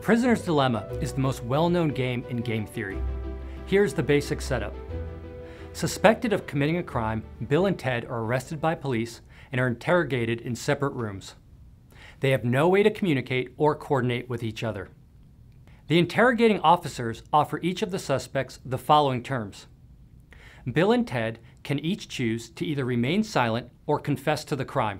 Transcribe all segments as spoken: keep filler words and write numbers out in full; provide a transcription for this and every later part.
prisoner's dilemma is the most well-known game in game theory. Here's the basic setup. Suspected of committing a crime, Bill and Ted are arrested by police and are interrogated in separate rooms. They have no way to communicate or coordinate with each other. The interrogating officers offer each of the suspects the following terms. Bill and Ted can each choose to either remain silent or confess to the crime.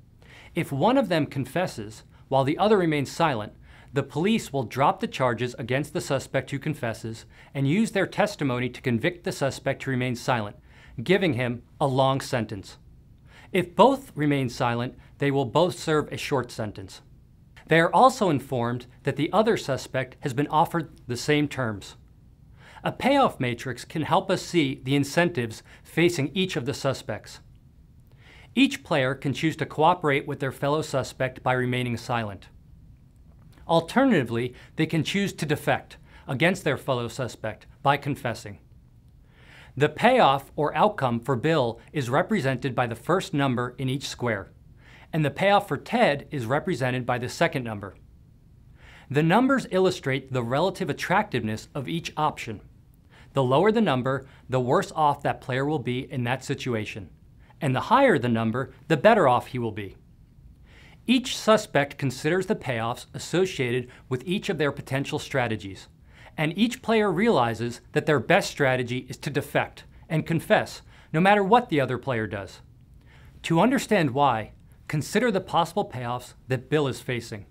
If one of them confesses, while the other remains silent, the police will drop the charges against the suspect who confesses and use their testimony to convict the suspect who remains silent, giving him a long sentence. If both remain silent, they will both serve a short sentence. They are also informed that the other suspect has been offered the same terms. A payoff matrix can help us see the incentives facing each of the suspects. Each player can choose to cooperate with their fellow suspect by remaining silent. Alternatively, they can choose to defect against their fellow suspect by confessing. The payoff or outcome for Bill is represented by the first number in each square, and the payoff for Ted is represented by the second number. The numbers illustrate the relative attractiveness of each option. The lower the number, the worse off that player will be in that situation, and the higher the number, the better off he will be. Each suspect considers the payoffs associated with each of their potential strategies, and each player realizes that their best strategy is to defect and confess, no matter what the other player does. To understand why, consider the possible payoffs that Bill is facing.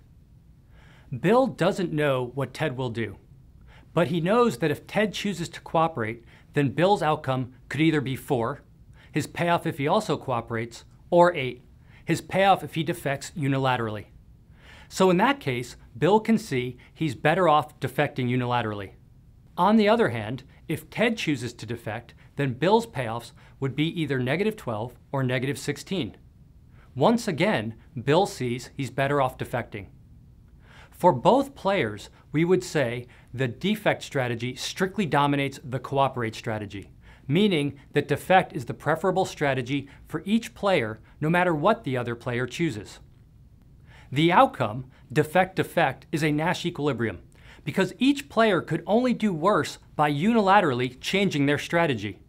Bill doesn't know what Ted will do, but he knows that if Ted chooses to cooperate, then Bill's outcome could either be four, his payoff if he also cooperates, or eight, his payoff if he defects unilaterally. So in that case, Bill can see he's better off defecting unilaterally. On the other hand, if Ted chooses to defect, then Bill's payoffs would be either negative twelve or negative sixteen. Once again, Bill sees he's better off defecting. For both players, we would say the defect strategy strictly dominates the cooperate strategy, meaning that defect is the preferable strategy for each player no matter what the other player chooses. The outcome, defect-defect, is a Nash equilibrium because each player could only do worse by unilaterally changing their strategy.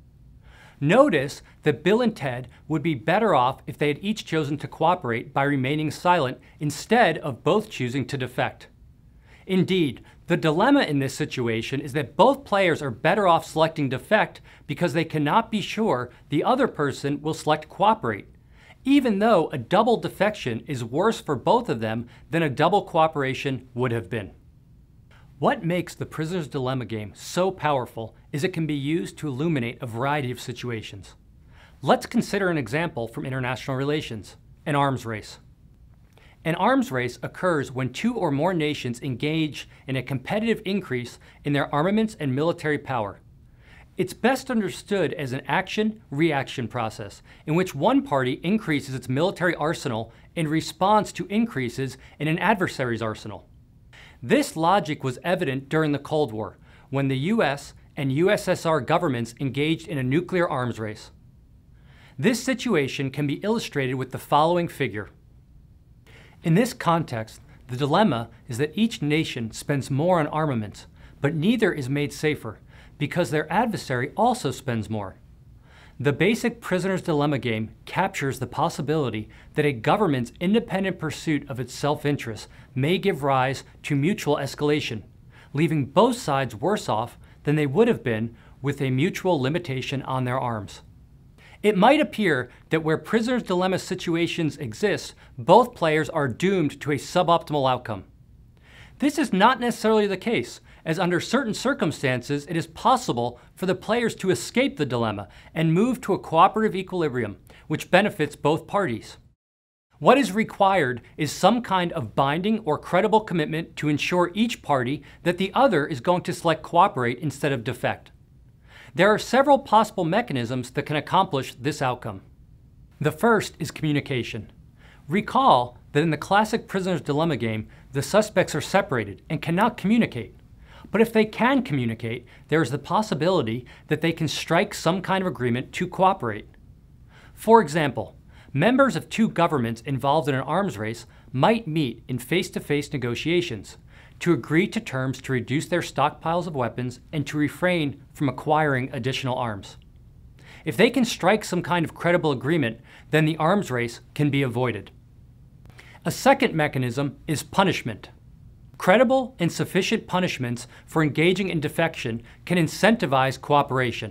Notice that Bill and Ted would be better off if they had each chosen to cooperate by remaining silent instead of both choosing to defect. Indeed, the dilemma in this situation is that both players are better off selecting defect because they cannot be sure the other person will select cooperate, even though a double defection is worse for both of them than a double cooperation would have been. What makes the prisoner's dilemma game so powerful is it can be used to illuminate a variety of situations. Let's consider an example from international relations, an arms race. An arms race occurs when two or more nations engage in a competitive increase in their armaments and military power. It's best understood as an action-reaction process in which one party increases its military arsenal in response to increases in an adversary's arsenal. This logic was evident during the Cold War, when the U S and U S S R governments engaged in a nuclear arms race. This situation can be illustrated with the following figure. In this context, the dilemma is that each nation spends more on armaments, but neither is made safer because their adversary also spends more. The basic prisoner's dilemma game captures the possibility that a government's independent pursuit of its self-interest may give rise to mutual escalation, leaving both sides worse off than they would have been with a mutual limitation on their arms. It might appear that where prisoner's dilemma situations exist, both players are doomed to a suboptimal outcome. This is not necessarily the case, as under certain circumstances it is possible for the players to escape the dilemma and move to a cooperative equilibrium, which benefits both parties. What is required is some kind of binding or credible commitment to ensure each party that the other is going to select cooperate instead of defect. There are several possible mechanisms that can accomplish this outcome. The first is communication. Recall that in the classic prisoner's dilemma game, the suspects are separated and cannot communicate. But if they can communicate, there is the possibility that they can strike some kind of agreement to cooperate. For example, members of two governments involved in an arms race might meet in face-to-face negotiations, to agree to terms to reduce their stockpiles of weapons and to refrain from acquiring additional arms. If they can strike some kind of credible agreement, then the arms race can be avoided. A second mechanism is punishment. Credible and sufficient punishments for engaging in defection can incentivize cooperation.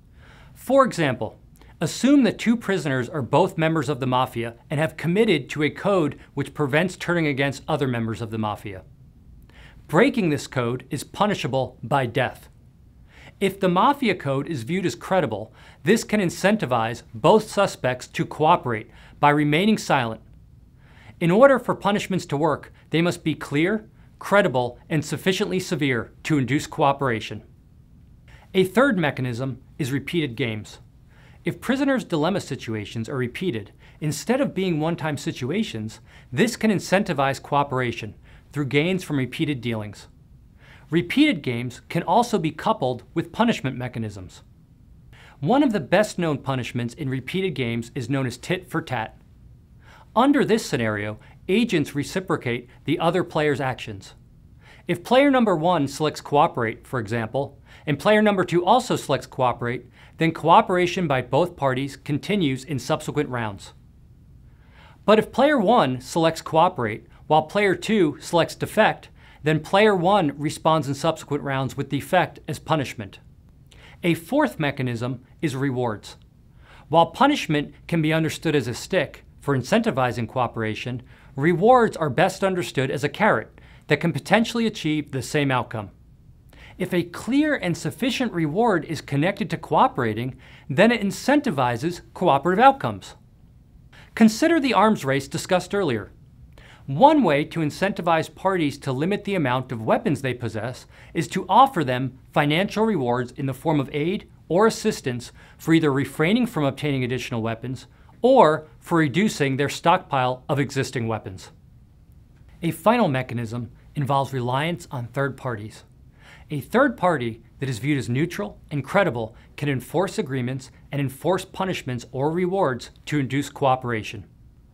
For example, assume that two prisoners are both members of the mafia and have committed to a code which prevents turning against other members of the mafia. Breaking this code is punishable by death. If the mafia code is viewed as credible, this can incentivize both suspects to cooperate by remaining silent. In order for punishments to work, they must be clear, credible, and sufficiently severe to induce cooperation. A third mechanism is repeated games. If prisoners' dilemma situations are repeated, instead of being one-time situations, this can incentivize cooperation through gains from repeated dealings. Repeated games can also be coupled with punishment mechanisms. One of the best-known punishments in repeated games is known as tit for tat. Under this scenario, agents reciprocate the other player's actions. If player number one selects cooperate, for example, and player number two also selects cooperate, then cooperation by both parties continues in subsequent rounds. But if player one selects cooperate, while player two selects defect, then player one responds in subsequent rounds with defect as punishment. A fourth mechanism is rewards. While punishment can be understood as a stick for incentivizing cooperation, rewards are best understood as a carrot that can potentially achieve the same outcome. If a clear and sufficient reward is connected to cooperating, then it incentivizes cooperative outcomes. Consider the arms race discussed earlier. One way to incentivize parties to limit the amount of weapons they possess is to offer them financial rewards in the form of aid or assistance for either refraining from obtaining additional weapons or for reducing their stockpile of existing weapons. A final mechanism involves reliance on third parties. A third party that is viewed as neutral and credible can enforce agreements and enforce punishments or rewards to induce cooperation.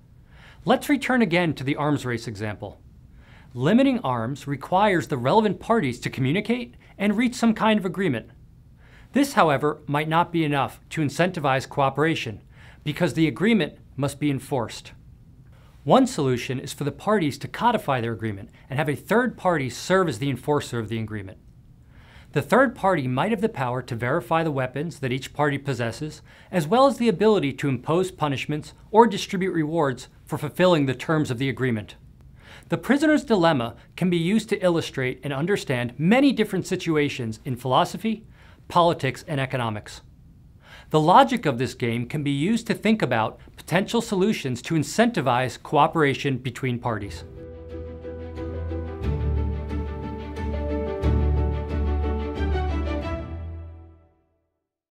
Let's return again to the arms race example. Limiting arms requires the relevant parties to communicate and reach some kind of agreement. This, however, might not be enough to incentivize cooperation because the agreement must be enforced. One solution is for the parties to codify their agreement and have a third party serve as the enforcer of the agreement. The third party might have the power to verify the weapons that each party possesses, as well as the ability to impose punishments or distribute rewards for fulfilling the terms of the agreement. The prisoner's dilemma can be used to illustrate and understand many different situations in philosophy, politics, and economics. The logic of this game can be used to think about potential solutions to incentivize cooperation between parties.